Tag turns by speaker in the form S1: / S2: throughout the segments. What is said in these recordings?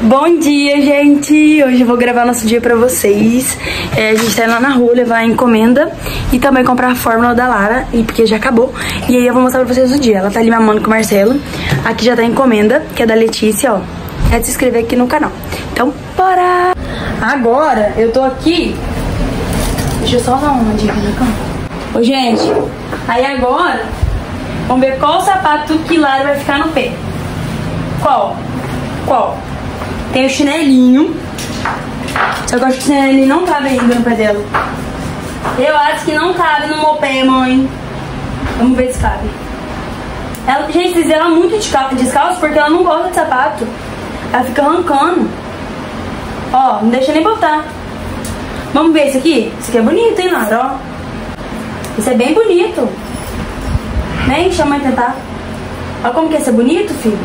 S1: Bom dia, gente! Hoje eu vou gravar nosso dia pra vocês. A gente tá indo lá na rua levar a encomenda e também comprar a fórmula da Lara, porque já acabou. E aí eu vou mostrar pra vocês o dia. Ela tá ali mamando com o Marcelo. Aqui já tá a encomenda, que é da Letícia, ó. É de se inscrever aqui no canal. Então, bora! Agora eu tô aqui. Deixa eu só dar uma dica no canto. Ô, gente, aí agora vamos ver qual sapato que Lara vai ficar no pé. Qual? Tem o chinelinho. Só que eu acho que o chinelinho não cabe ainda no pé dela. Eu acho que não cabe no meu pé, mãe. Vamos ver se cabe. Ela, gente, diz ela muito descalço porque ela não gosta de sapato. Ela fica arrancando. Ó, não deixa nem botar. Vamos ver esse aqui? Esse aqui é bonito, hein, Lara? Ó. Esse é bem bonito. Nem chama a tentar. Olha como que esse é bonito, filho.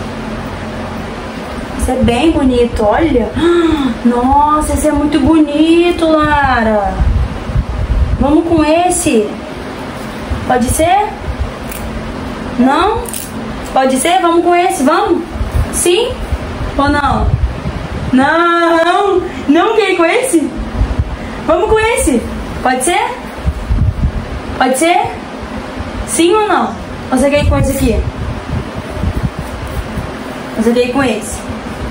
S1: Esse é bem bonito, olha. Nossa, esse é muito bonito, Lara. Vamos com esse. Pode ser? Não? Pode ser? Vamos com esse, vamos? Sim? Ou não? Não! Não quer ir com esse? Vamos com esse. Pode ser? Pode ser? Sim ou não? Ou você quer ir com esse aqui? Você quer ir com esse?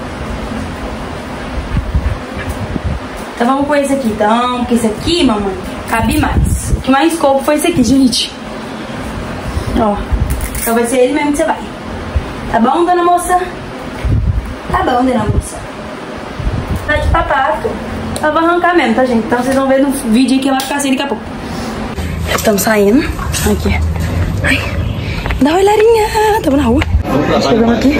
S1: Então vamos com esse aqui, então, porque esse aqui, mamãe, cabe mais. O que mais coube foi esse aqui, gente. Ó, então vai ser ele mesmo que você vai. Tá bom, dona moça? Tá bom, dona moça. Tá de papato. Ela vai arrancar mesmo, tá, gente? Então vocês vão ver no vídeo que ela vai ficar assim daqui a pouco. Estamos saindo. Aqui. Ai, dá uma olharinha. Estamos na rua. Chegamos aqui.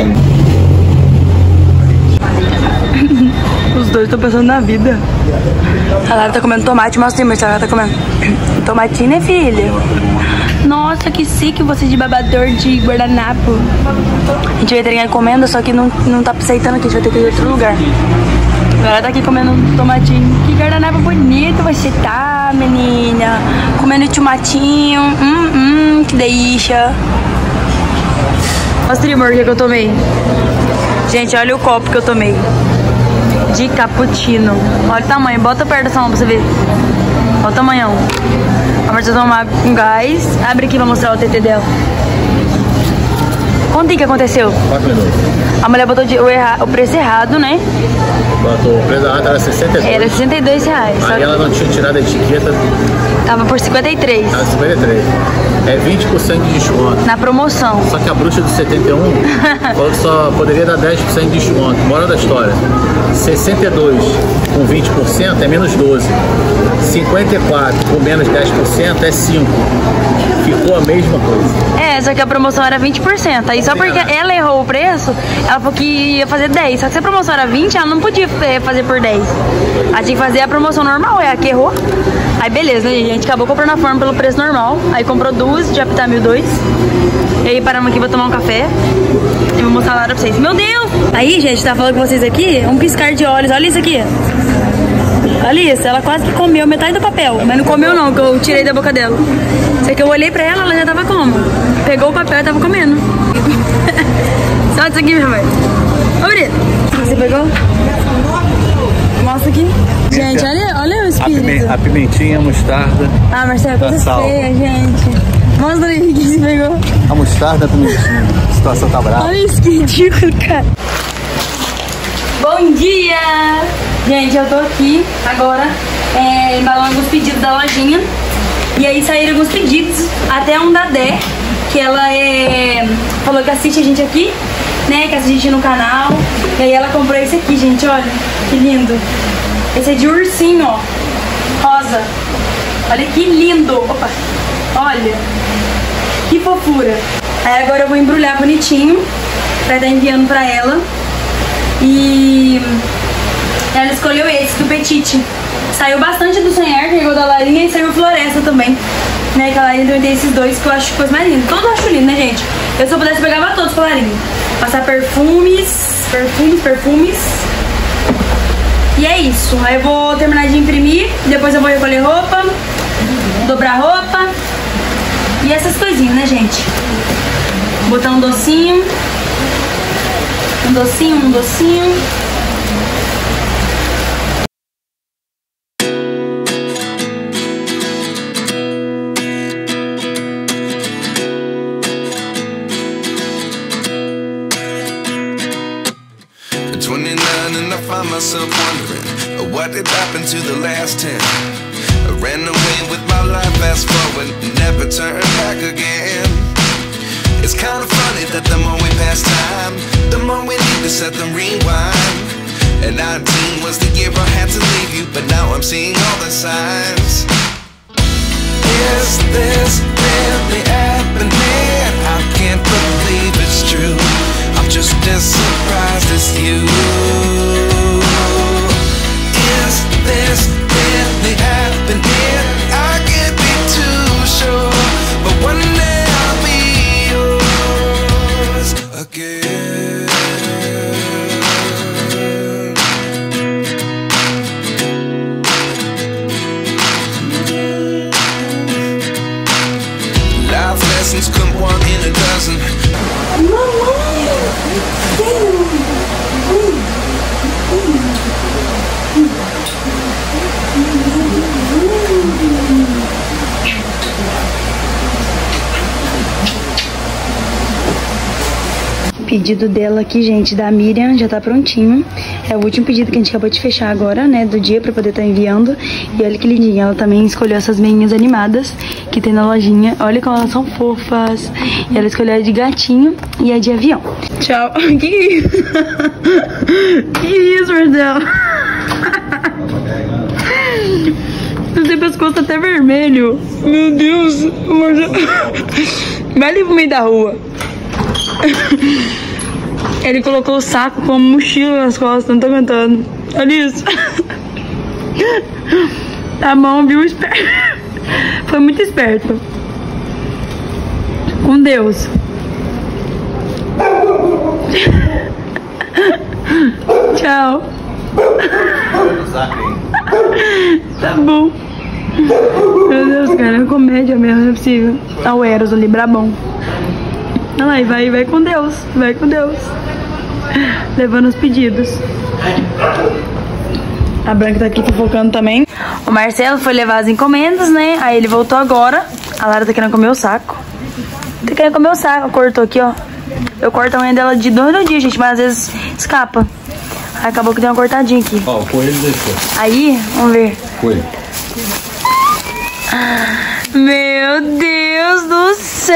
S1: Os dois estão pensando na vida. A Lara tá comendo tomate. Mostra aí, mas a Lara tá comendo tomatinho, né, filha? Nossa, que chique você de babador de guardanapo. A gente vai ter encomenda, só que não tá aceitando aqui. A gente vai ter que ir em outro lugar. A Lara tá aqui comendo tomatinho. Que guardanapo bonito você tá, menina. Comendo tomatinho. Que delícia. Mostra aí, amor, o que eu tomei. Gente, olha o copo que eu tomei. De cappuccino. Olha o tamanho, bota perto dessa mão pra você ver. Olha o tamanhão. A Marta tomar um gás. Abre aqui pra mostrar o TT dela. Quanto que aconteceu?
S2: 4 minutos.
S1: A mulher botou o preço errado, né?
S2: Botou o preço errado, era 62.
S1: Era 62 reais.
S2: Aí ela não tinha tirado a etiqueta.
S1: Tava por 53.
S2: Tava 53. É 20% de desconto.
S1: Na promoção.
S2: Só que a bruxa do 71 falou que só poderia dar 10% de desconto. Moral da história. 62 com 20% é menos 12. 54 com menos 10% é 5. Ficou a mesma coisa.
S1: É, só que a promoção era 20%. Aí só porque ela errou o preço, ela falou que ia fazer 10. Só que se a promoção era 20, ela não podia fazer por 10. Ela tinha que fazer a promoção normal, é a que errou. Aí beleza, né, gente? A gente acabou comprando a forma pelo preço normal. Aí comprou duas de Aptamil 2. E aí paramos aqui pra tomar um café. E vou mostrar a Lara pra vocês. Meu Deus! Aí, gente, tá falando com vocês aqui, um piscar de olhos. Olha isso aqui. Olha isso, ela quase que comeu metade do papel. Mas não comeu não, que eu tirei da boca dela. Só que eu olhei pra ela, ela já tava como? Pegou o papel e tava comendo. Só isso aqui, minha mãe. Ô, Brito, você pegou? Mostra aqui. Gente, olha o espírito.
S2: A pimentinha, a mostarda.
S1: Ah, Marcelo, coisa feia, gente. Mostra aí o que você pegou.
S2: A mostarda, a pimentinha. A situação tá brava.
S1: Olha isso, que ridículo, cara. Bom dia! Gente, eu tô aqui agora embalando alguns pedidos da lojinha. E aí saíram alguns pedidos, até um da Dé, que ela falou que assiste a gente aqui, né? Que assiste a gente no canal. E aí ela comprou esse aqui, gente, olha, que lindo. Esse é de ursinho, ó, rosa. Olha que lindo. Opa, olha, que fofura. Aí agora eu vou embrulhar bonitinho pra estar enviando pra ela. E ela escolheu esse, do Petite. Saiu bastante do Sonhar, que igual da Larinha, e saiu Floresta também, né? Que a Larinha também tem esses dois que eu acho coisa mais linda. Todos eu acho lindo, né, gente? Eu, se eu pudesse, pegava todos com a Larinha. Passar perfumes. E é isso. Aí eu vou terminar de imprimir, depois eu vou recolher roupa, dobrar roupa e essas coisinhas, né, gente? Botar um docinho. Um docinho, um docinho.
S3: Myself wondering what did happen to the last 10. I ran away with my life, fast forward, never turn back again. It's kind of funny that the more we pass time, the more we need to set them rewind. And 19 was the year I had to leave you, but now I'm seeing all the signs. Is this really happening? I can't believe it's true. I'm just as surprised as you. Is this really happening? I can't be too sure, but one day I'll be yours again. Life lessons come one in a dozen.
S1: Pedido dela aqui, gente, da Miriam, já tá prontinho. É o último pedido que a gente acabou de fechar agora, né, do dia, pra poder estar enviando. E olha que lindinha, ela também escolheu essas meinhas animadas que tem na lojinha. Olha como elas são fofas. E ela escolheu a de gatinho e a de avião. Tchau. Que isso? Que isso, Marcelo? O seu pescoço tá até vermelho. Meu Deus, Marcelo. Vai ali pro meio da rua. Ele colocou o saco como mochila nas costas, não tô aguentando. Olha isso. Tá bom, viu? Foi muito esperto. Com Deus. Tchau. Tá bom. Meu Deus, cara, é comédia mesmo, não é possível. Olha o Eros ali, brabão. Olha lá, e vai com Deus, vai com Deus. Levando os pedidos. A Branca tá aqui fofocando também. O Marcelo foi levar as encomendas, né? Aí ele voltou agora. A Lara tá querendo comer o saco. Tá querendo comer o saco, cortou aqui, ó. Eu corto a unha dela de 2 no dia, gente, mas às vezes escapa. Aí acabou que deu uma cortadinha aqui.
S2: Ó, o coelho deixou.
S1: Aí, vamos ver.
S2: Coelho.
S1: Meu Deus do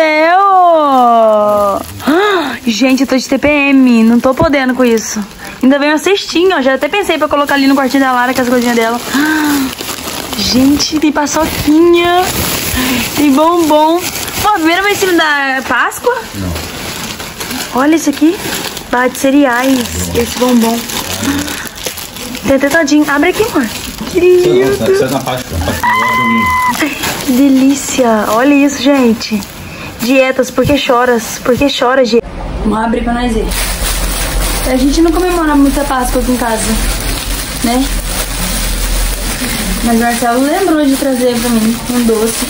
S1: céu! Gente, eu tô de TPM, não tô podendo com isso. Ainda vem uma cestinha, ó. Já até pensei pra colocar ali no quartinho da Lara, com as coisinhas dela. Gente, tem paçoquinha, tem bombom. Pô, a primeira vez que me dá Páscoa?
S2: Não.
S1: Olha isso aqui. Barra de cereais, esse bombom. Tem até todinho. Abre aqui, amor. Que lindo.
S2: Isso é na Páscoa.
S1: Que delícia. Olha isso, gente. Dietas, porque choras? Porque chora, gente. Vamos abrir pra nós ver. A gente não comemora muita Páscoa aqui em casa, né? Mas o Marcelo lembrou de trazer pra mim um doce.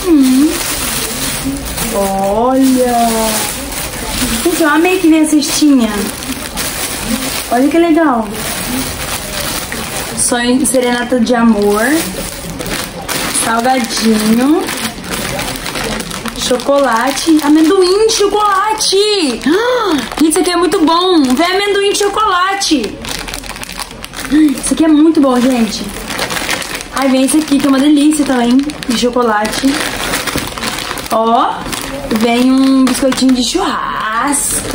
S1: Olha. Gente, eu amei que vem a cestinha. Olha que legal. Sonho, serenata de amor. Salgadinho. Chocolate. Amendoim de chocolate. Isso aqui é muito bom. Vem amendoim de chocolate. Isso aqui é muito bom, gente. Aí vem esse aqui, que é uma delícia também, de chocolate. Ó, vem um biscoitinho de churrasco.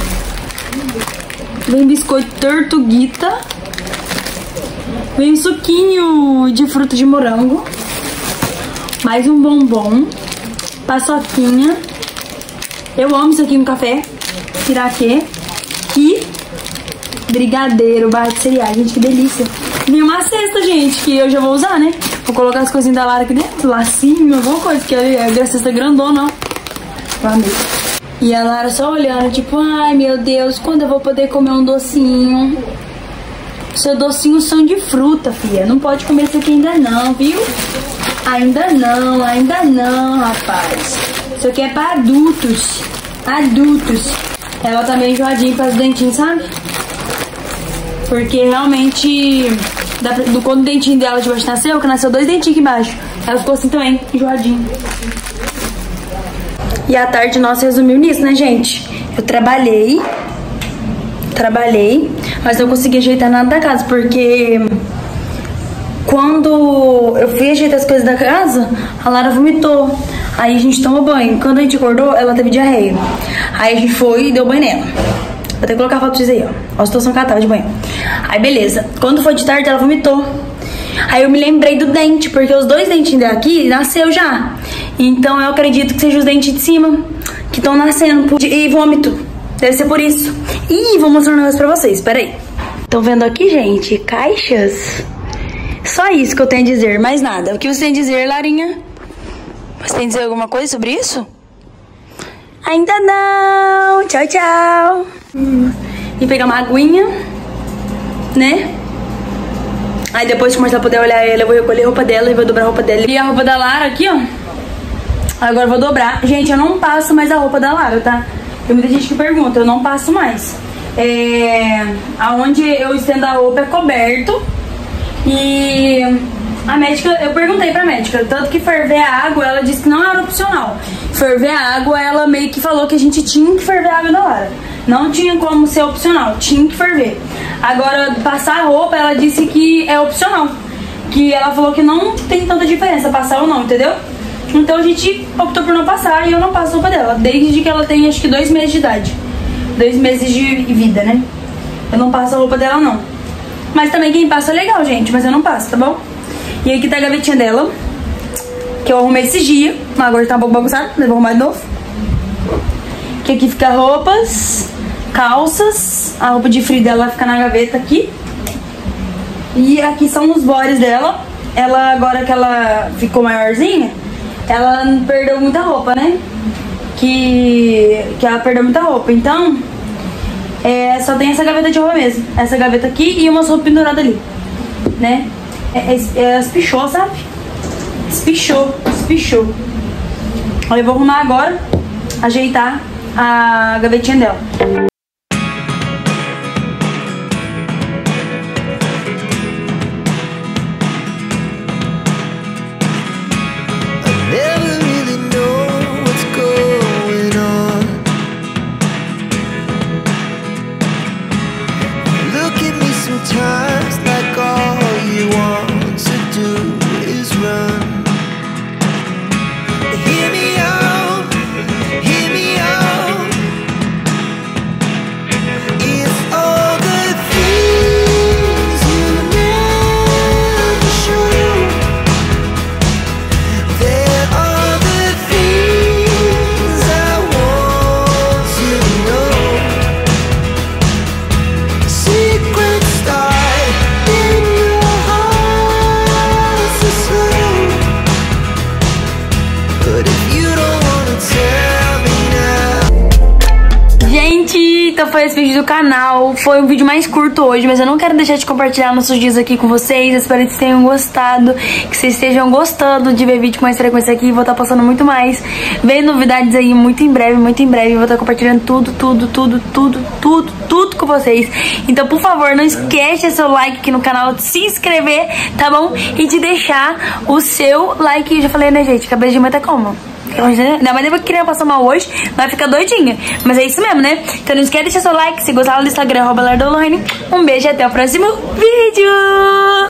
S1: Vem biscoito tortuguita. Vem um suquinho de fruta de morango. Mais um bombom. Paçoquinha. Eu amo isso aqui no café. Piraquê. E brigadeiro, barra de cereais. Gente, que delícia. Vem uma cesta, gente, que eu já vou usar, né? Vou colocar as coisinhas da Lara aqui dentro, lacinho, alguma coisa, que a cesta é grandona, ó. Amei. E a Lara só olhando, tipo, ai meu Deus, quando eu vou poder comer um docinho? Seu docinho são de fruta, filha. Não pode comer isso aqui ainda não, viu? Ainda não, rapaz. Isso aqui é pra adultos. Adultos. ela tá meio enjoadinha para os dentinhos, sabe? Porque realmente, quando o dentinho dela de baixo nasceu, que nasceu 2 dentinhos aqui embaixo, ela ficou assim também, enjoadinha. E a tarde nossa resumiu nisso, né, gente? Eu trabalhei, mas não consegui ajeitar nada da casa, porque quando eu fui ajeitar as coisas da casa, a Lara vomitou. Aí a gente tomou banho. Quando a gente acordou, ela teve diarreia. Aí a gente foi e deu banho nela. Vou até colocar a foto pra vocês aí, ó. Olha a situação que ela tava de banho. Aí beleza. Quando foi de tarde, ela vomitou. Aí eu me lembrei do dente, porque os 2 dentinhos daqui nasceu já. Então eu acredito que sejam os dentes de cima que estão nascendo. E vômito. Deve ser por isso. Ih, vou mostrar um negócio pra vocês. Pera aí. Estão vendo aqui, gente? Caixas. Só isso que eu tenho a dizer, mais nada. O que você tem a dizer, Larinha? Você tem a dizer alguma coisa sobre isso? Ainda não. Tchau, tchau. E pegar uma aguinha, né? Aí depois que o Marcelo puder olhar ela, eu vou recolher a roupa dela e vou dobrar a roupa dela. E a roupa da Lara aqui, ó. Agora eu vou dobrar. Gente, eu não passo mais a roupa da Lara, tá? Tem muita gente que pergunta, eu não passo mais. Aonde eu estendo a roupa é coberto. E a médica, eu perguntei pra médica, tanto que ferver a água, ela disse que não era opcional. Ferver a água, ela meio que falou que a gente tinha que ferver a água da Lara. Não tinha como ser opcional, tinha que ferver. Agora, passar a roupa, ela disse que é opcional. Que ela falou que não tem tanta diferença passar ou não, entendeu? Então a gente optou por não passar e eu não passo a roupa dela. Desde que ela tem, acho que 2 meses de idade. 2 meses de vida, né? Eu não passo a roupa dela, não. Mas também quem passa é legal, gente. Mas eu não passo, tá bom? E aqui tá a gavetinha dela, que eu arrumei esses dias. Mas agora tá um pouco bagunçado, mas vou arrumar de novo. Que aqui fica roupas, calças. A roupa de frio dela fica na gaveta aqui. E aqui são os bores dela. Ela, agora que ela ficou maiorzinha, ela perdeu muita roupa, né? Que ela perdeu muita roupa. Então, só tem essa gaveta de roupa mesmo. Essa gaveta aqui e umas roupas penduradas ali, né? Espichou, sabe? Espichou. Aí eu vou arrumar agora, ajeitar a gavetinha dela. Então foi esse vídeo do canal. Foi um vídeo mais curto hoje, mas eu não quero deixar de compartilhar nossos dias aqui com vocês. Eu espero que vocês tenham gostado, que vocês estejam gostando de ver vídeo com mais frequência aqui. Vou estar postando muito mais. Vem novidades aí muito em breve. Vou estar compartilhando tudo com vocês. Então, por favor, não esquece seu like aqui no canal, de se inscrever, tá bom? E de deixar o seu like. Eu já falei, né, gente? Cabeça de mãe tá como? Ainda mais depois que queria passar mal hoje, vai ficar doidinha. Mas é isso mesmo, né? Então não esquece de deixar seu like, se gostar do Instagram, @LardaLorraine. Um beijo e até o próximo vídeo!